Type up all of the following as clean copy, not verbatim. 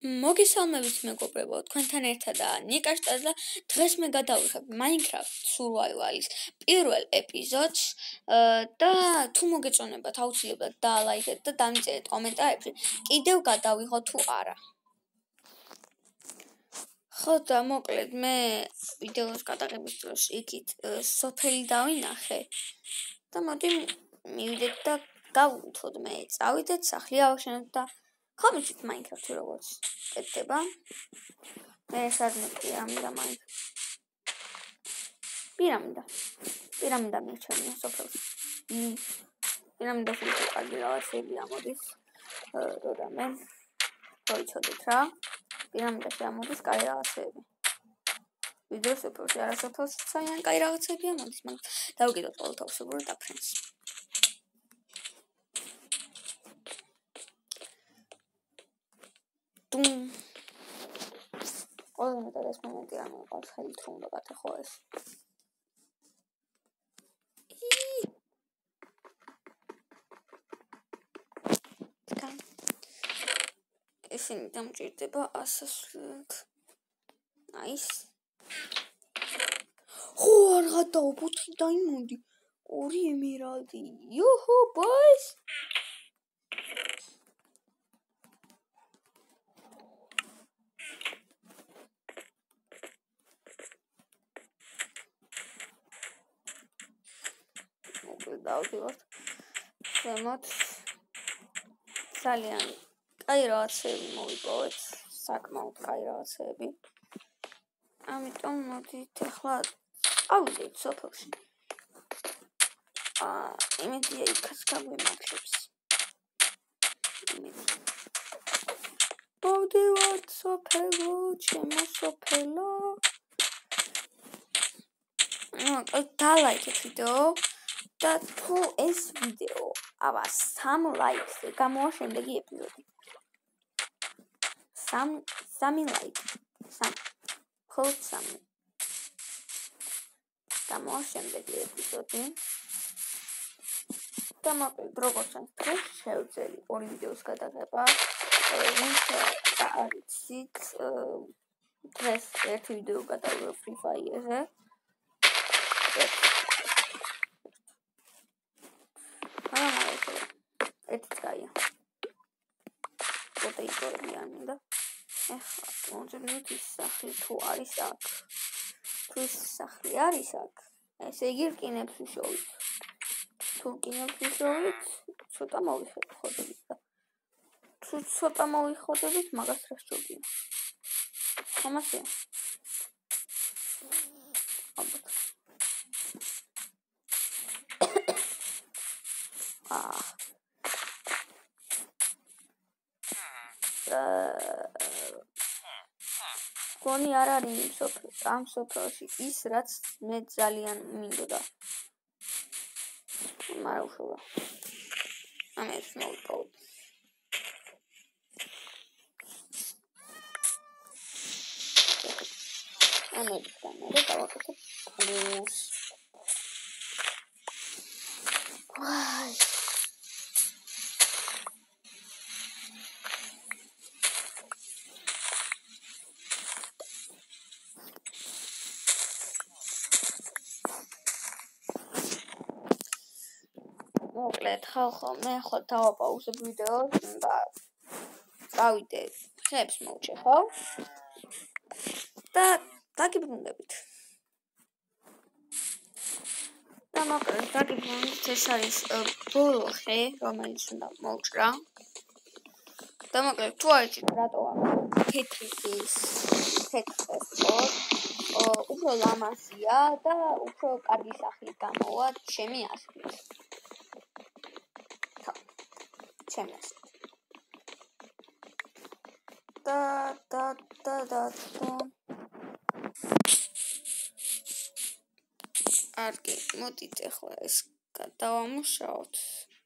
მოგესალმებით მეგობრებო, თქვენთან ერთადაა ნიკაშტა და დღეს მე გადავიხებ Minecraft Survival-ის პირველ ეპიზოდს და თუ მოგეწონებათ აუცილებლად დაალაიქეთ და დამიწერეთ კომენტარებში კიდევ გადავიღო თუ არა. ხო და მოკლედ მე ვიდეოს გადაღების დროს იქით სოფელი დავინახე და მოდი მივიდეთ და გავუთხოთ მე წავიდეთ სახლი ავაშენოთ და ხომ იცით Minecraft-ი როგორც კეთდება. მე სადმე პირამიდა მირჩენია სოფელს. პირამიდაში უფრო კარგი რაღაცები ამოდის. და მე ვიცოდეთ რა. პირამიდაში ამოდის კარგი რაღაცები. ვიდრე სოფელში, არა სოფელში ძალიან კარგი რაღაცები ამოდის, მაგრამ დავუკიდოთ ყოველთავისებური დაფრენს. Όλο μετά ეს მომენტი რა მოყავს ხელით რომ უნდა გათეხო ეს. ისინი დამჭირდება ასასვლელად. Nice. ხო არ გადაობოთ დაიმონდი. 2 ემერალდი. Yoo-hoo boys. დავდივართ ზემოთ ძალიან კაი რაღაცები მოვიპოვეთ საკმაოდ კაი რაღაცები ამიტომ მოდით ახლა ავიდეთ სოფელში იმედია იქაც გაგვემართლებს დავდივართ სოფელო ჩემო სოფელო დალაიქეთ ვიდეო და თუ ეს ვიდეო აბა 3 ლაიქზე გამოვა შემდეგი ეპიზოდი. 3 ლაიქი. 3. გამოვა შემდეგი ეპიზოდი. და მოკლედ როგორც დღეს შევძელი 2 ვიდეოს გადაღება. ვინც არ იცით დღეს ერთი ვიდეო გადავიღე Free Fire-ზე. It's gaya. What I got behind the want to sahli tu arisak. Tu sahli arisak. ესე იგი რკინებს ვიშოვით. თუ რკინებს ვიშოვით, ცოტა მოვიხოდებით და თუ ცოტა მოვიხოდებით, მაგას რა შეგვიძლია. ამასია. გონი არ არის ამ სოფელში ის რაც მე ძალიან მინდოდა. მაგრამ უშუალო. ამას მოვიპოვე. ამას დავაკეთებ. ვაი მოკლედ ხალხო მე ხო დავაპაუზებ ვიდეოს და წავიდე ხებს მოვჩეხავ და დაგიბრუნდებით და მოკლედ დაგიბრუნდით ეს არის ბოლო ხე რომელიც უნდა მოვჭრა და მოკლედ თუ არ იცით რატო აქვს თეთრი ხის უფრო ლამაზია და უფრო კარგი სახლი გამოვა ჩემი აზრით და არგი მოდით ახლა ეს გადავამუშავოთ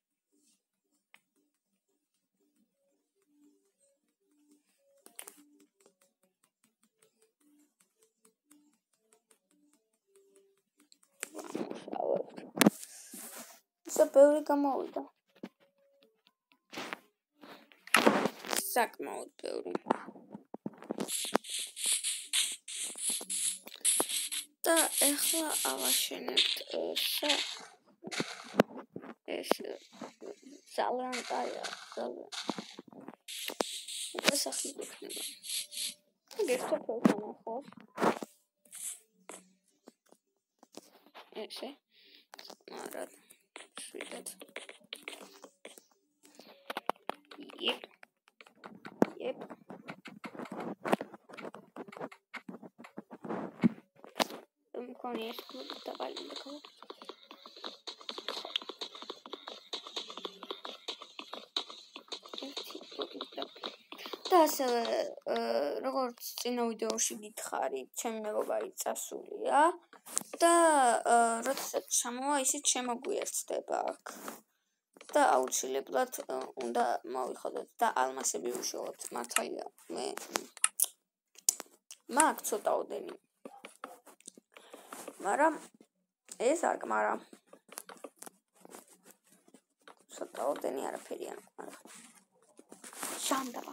ისე ბევრი გამოვიდა საკმაოდ ბევრი და ეხლა ავაშენებთ ეს ძალიან კაია, უკვე სახლი გვექნება. გესწრაფ ვანახავს. ესე, მაგრამ შვიდად. Yep. მქონი ეს კლუბი დაბალი და და ასევე როგორც წინა ვიდეოში გითხარით, ჩემი მეგობარი წასულია და როდესაც ჩამოვა, ისიც შემოგვიერთდება აქ. და აუცილებლად უნდა მოვიხოდოთ და ალმასები ვიშოვოთ. მართალია, მე მაგ ცოტაოდენი. მაგრამ ეს არ გმარა. ცოტაოდენი არაფერი არ გმარა. შანდავა.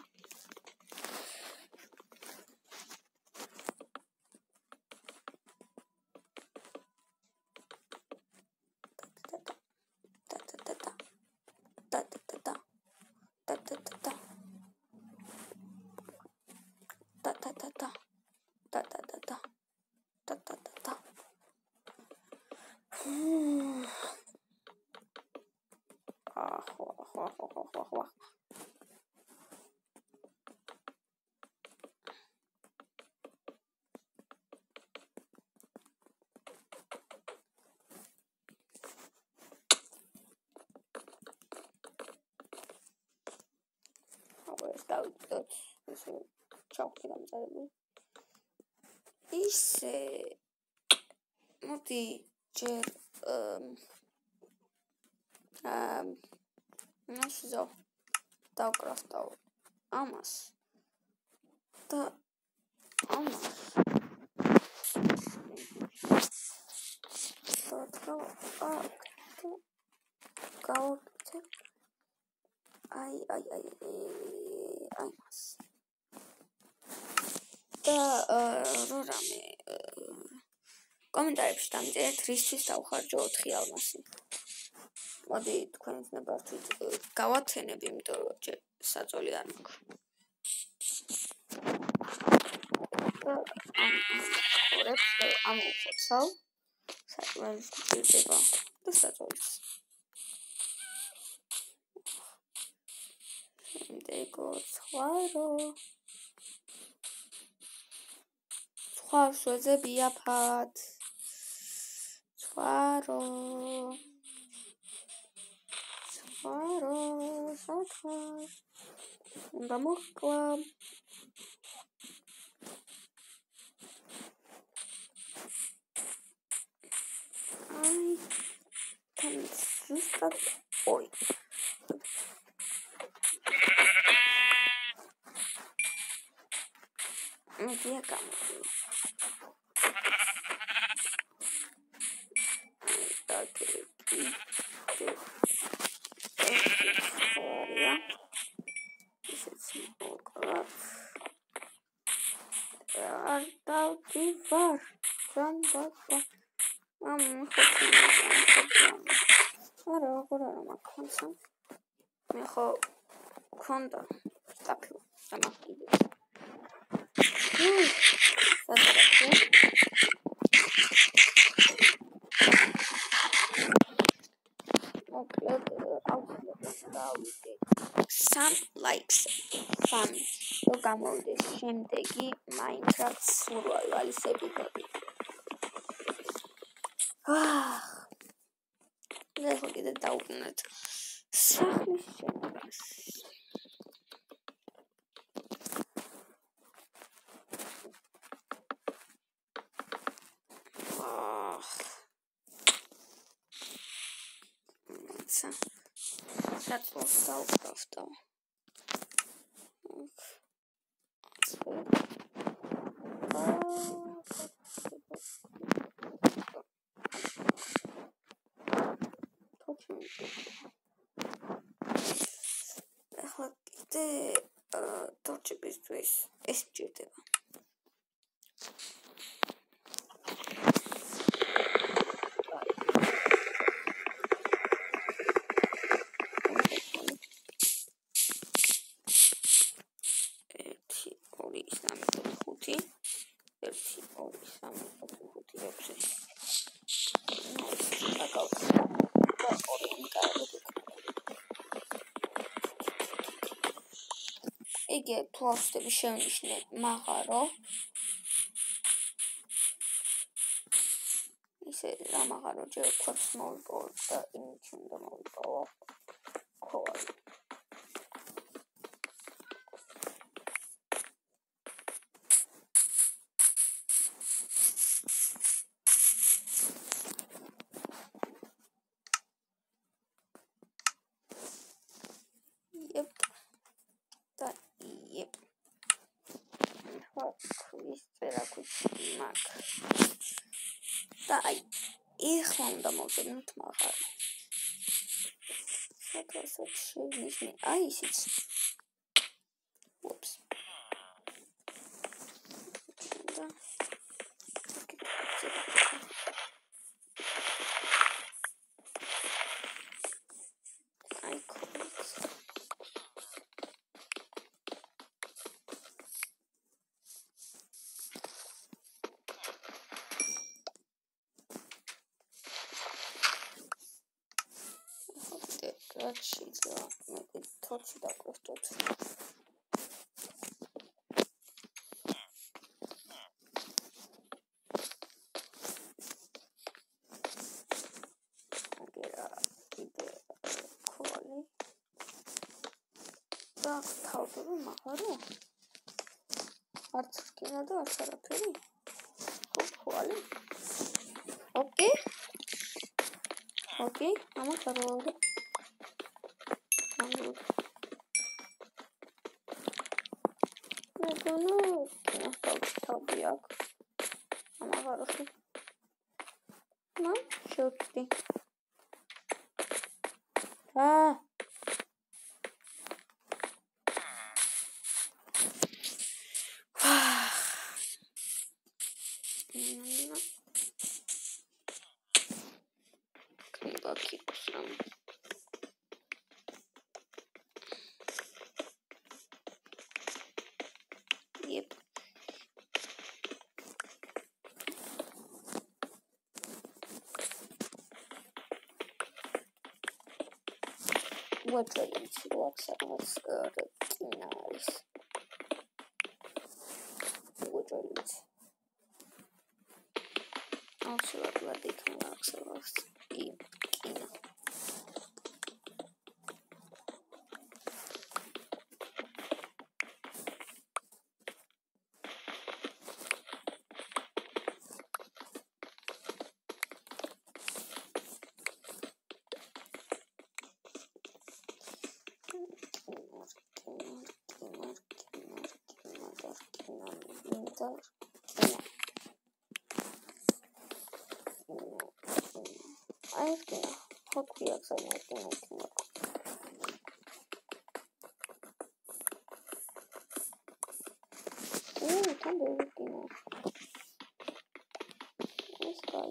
დავიდოთ ესე ჩავხდი დამწერებული ისე მოდი ჯერ ნაშზო დავკრაფტავ ამას და ამას გავაკეთებ აი მას და რამე კომენტარებში დამწერეთ რისთვის დავხარჯო 4 ალმასი მოდი თქვენს ნებართვით გავათენებ იმიტომ რომ ჯერ საწოლი არ მაქვს და ხორებს ამოვხოცავ საჭმელის გვჭირდება და საწოლიც შემდეგო სხვა შვედზე ბიაფად სხვარო სათხარ უნდა მოხკლა აი თან ზუსტად ой მოდია გამოვიდე Var. Can bak. Ara makansan. Meho konda. Tapio. Tamam gidiyor. Some likes fun. Το გამოვიდეს შემდეგი Minecraft survival-ის ეპიზოდი. და კიდე დაუბრუნეთ სახლის შენობას. საწოლს დავკრაფტავ. ახლა კიდე თორჩებისთვის ეს მჭირდება. 5 1 2 3 4 5 6 აკავს და ორი კარგი იგი თუ ავსტები შევნიშნე მაღარო ისე რამაღარო ჯერ ქვებს მოვიპოვო და იმით უნდა მოვიპოვო ქოვალი და აი ეხლა უნდა მოვზებნოთ მაღარო სადღაც შევნიშნე აი ისიც ოპს და აი ქოვით რაც შეიძლება მე თორჩი დავკრესტოთ აგერა კიდე ქოვალი და თავდები მაღარო არც რკინა და არც არაფერი ქოვალი ოკეი ამახარო მეგონა თავი აქვს ამაღაროში მან შევწდი Yep. What is what's nice. What is also what they can also I think what we are saying can do it this guy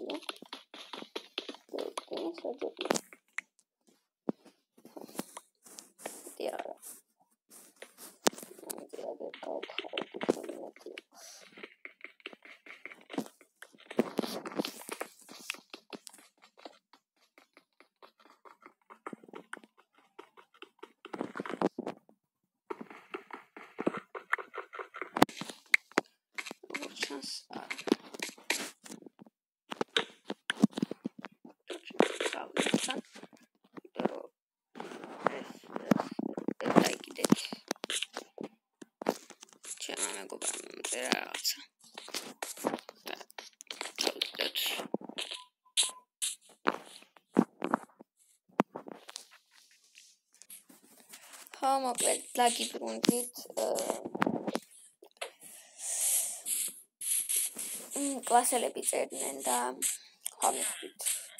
მოკლედ ლაგი ბრუნდით კლასელები წერდნენ და ხამეთით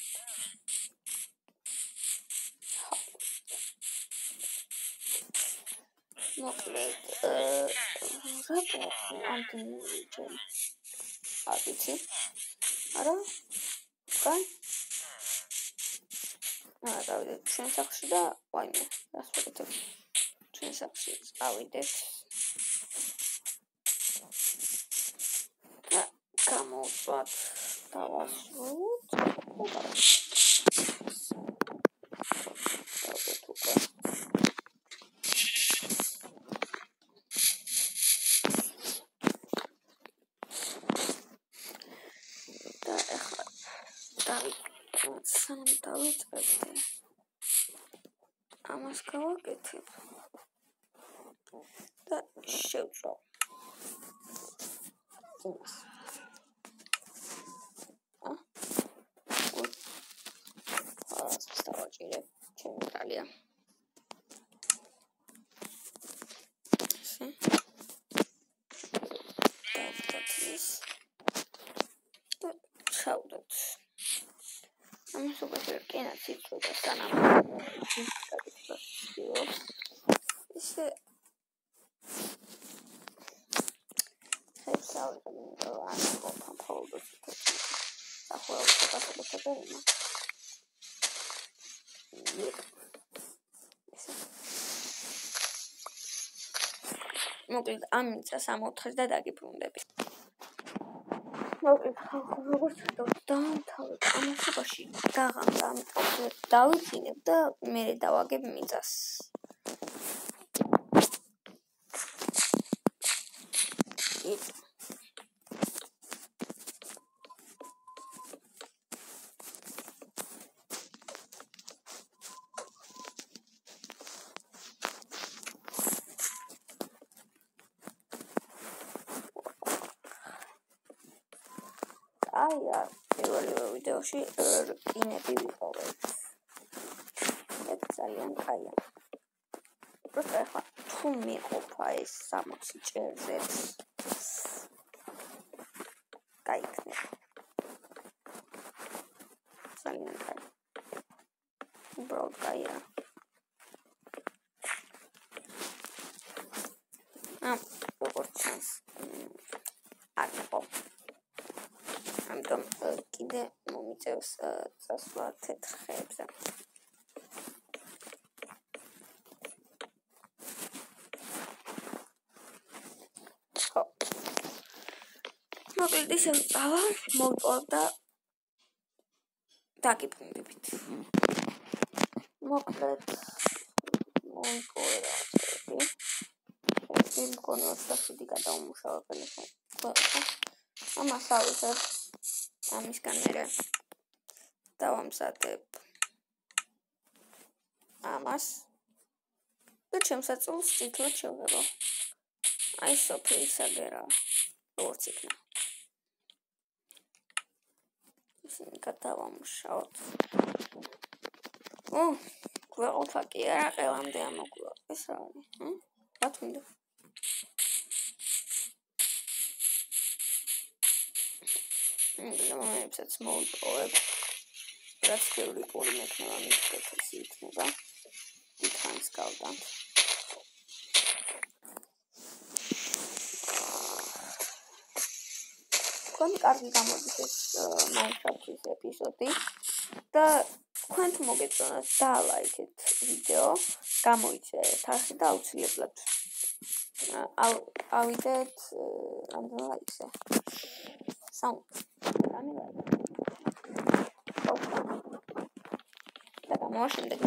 მოკლედ აბიცი არა კან დავიდეთ ჩვენ სახლში და ვაიმე რას ვაკეთებ ჩვენ სახლში წავიდეთ მოუწვათ დავასრულოთ და ეხლა დავიწყებდი ამას გავაკეთებ და შევწავ იმას დავაჭირებ ჩემი ტალია დავდათმის და ჩავდოთ ამას უკვე კენაც იწვევდა სანამ ისე მოკლედ ამიცა 64 და დაგიბრუნდები. მოკლედ ხალხო როგორც დავთავრებ ამასობაში დაღამდა ამიტომ დავიწინებ და მე დავაგებ მიწას. პირველ ვიდეოში რკინები ვიპოვეთ. ეს ძალიან კაია. просто ახლა თუ მიყოფა ეს 60 ჭერზე გაიქნება. ძალიან კაი. უბრალოდ კაია. როგორც ჩანს აკო ამიტომ კიდე მომიწევს წასვლა თეთრ ხეებზე. ხო. მოკლედ ისე ვწავა, მოვწოვებ და დაგიბრუნდებით. მოკლედ მოიპოვე რაღაცები. ეს მქონე 27 გადაუმუშავებელი ხო. ამას ავიღებ ამისგან მერე დავამზადებ ამას და ჩემსაწოლს წითლად შევღებო. აი სოფიისაგერა როგორც იქნა. ისინი გადავამუშავოთ. გვეყოფა კი არა ყველამდე ამოგვივა. ეს რა არის? რა თუნდა? მომეცაც მოვიპოვებ რაც ბევრი პური მექნება მითქეთესი იქნება დიდხანს გავდანთ თქვენ კარგი გამოდის ეს Minecraft-ის ეპიზოდი და თქვენ თუ მოგეწონათ დალაიქეთ ვიდეო გამოიცე თარხი და აუცილებლად ავიდეთ ამდენ ლაიქზე სამ და მოაშენდა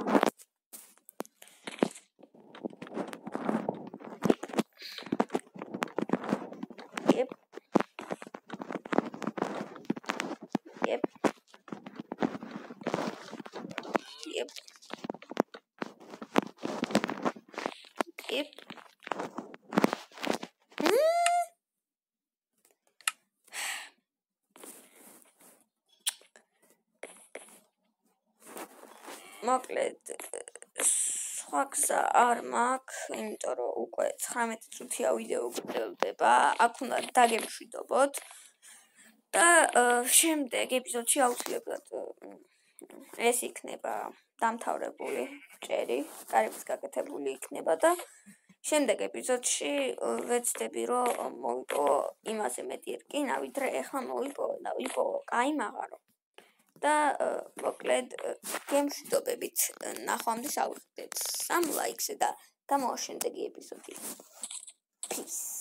მოკლედ სხვა გზა არ მაქვს, იმიტომ რომ უკვე 19 წუთია ვიდეო გრძელდება, აქ უნდა დაგემშვიდობოთ და შემდეგ ეპიზოდში აუცილებლად ეს იქნება დამთავრებული ჭერი, კარიბის გაკეთებული იქნება და შემდეგ ეპიზოდში ვეცდები რომ მოვიპოვო იმაზე მეტი რკინა, ვიდრე ეხლა მოვიპოვო კაი მაღარო. და მოკლედ გემშვიდობებით ნახვამდე სავიხდეთ 3 ლაიქზე და გამოვაშენდეგი ეპიზოდი. Peace.